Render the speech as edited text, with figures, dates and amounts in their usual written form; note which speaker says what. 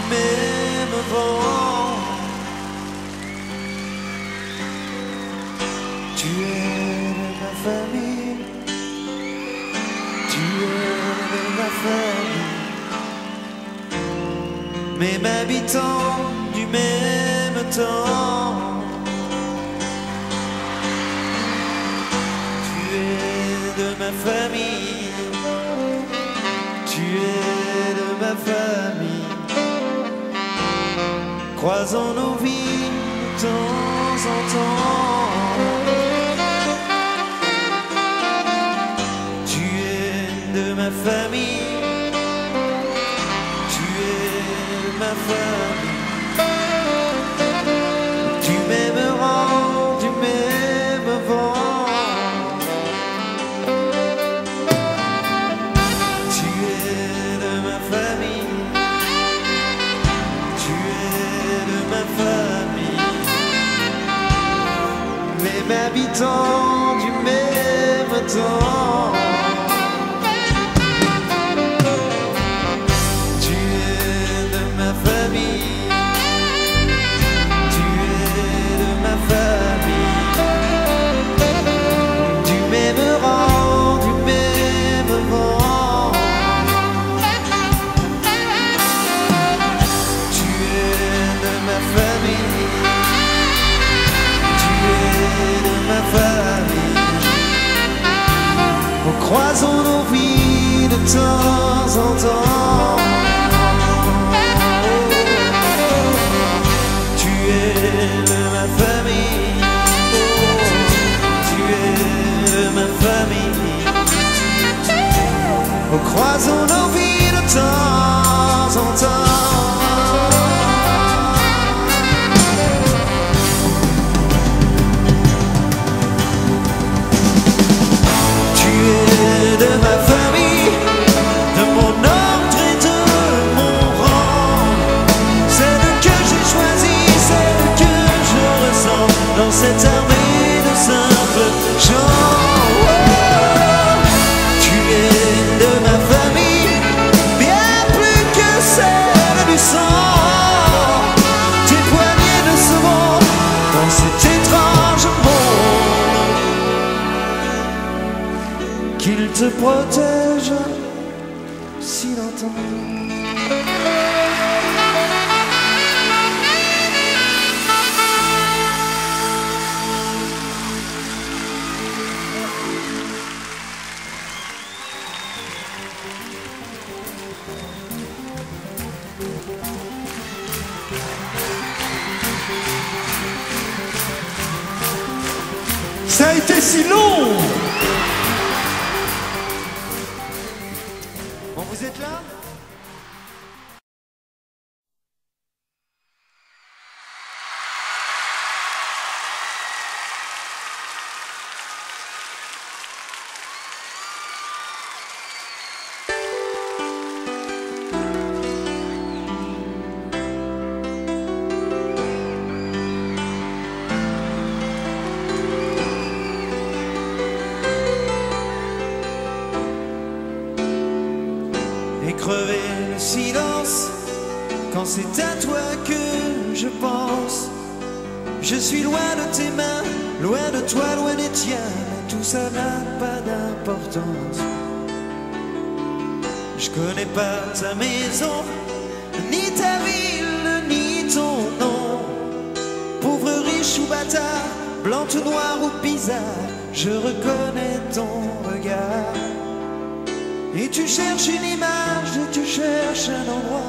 Speaker 1: même vent. Tu es de ma famille, tu es de ma famille, même habitant du même temps. Tu es de ma famille, tu es de ma famille, croisons nos vies de temps en temps. Tu es de ma famille, tu es de ma famille, du même rang, du même vent. Tu es de ma famille, tu es de ma famille, même habitant du même temps. Tu es de ma famille, tu es de ma famille, du même rang, du même vent. Tu es de ma famille, tu es de ma famille, croisons nos vies de temps en temps. Tu es de ma famille, tu es de ma famille, croisons nos vies de temps en temps. De ma famille, de mon ordre et de mon rang, celle que j'ai choisie, celle que je ressens dans cette armée de simples gens. Oh, tu es de ma famille, bien plus que celle du sang. Tes poignées de secondes dans cet étrange monde, qu'il te protège si longtemps. Ça a été si long. Bon, vous êtes là? Et crever le silence quand c'est à toi que je pense. Je suis loin de tes mains, loin de toi, loin des tiens, mais tout ça n'a pas d'importance. Je connais pas ta maison, ni ta ville, ni ton nom. Pauvre, riche ou bâtard, blanc ou noir ou bizarre, je reconnais ton regard. Et tu cherches une image, et tu cherches un endroit.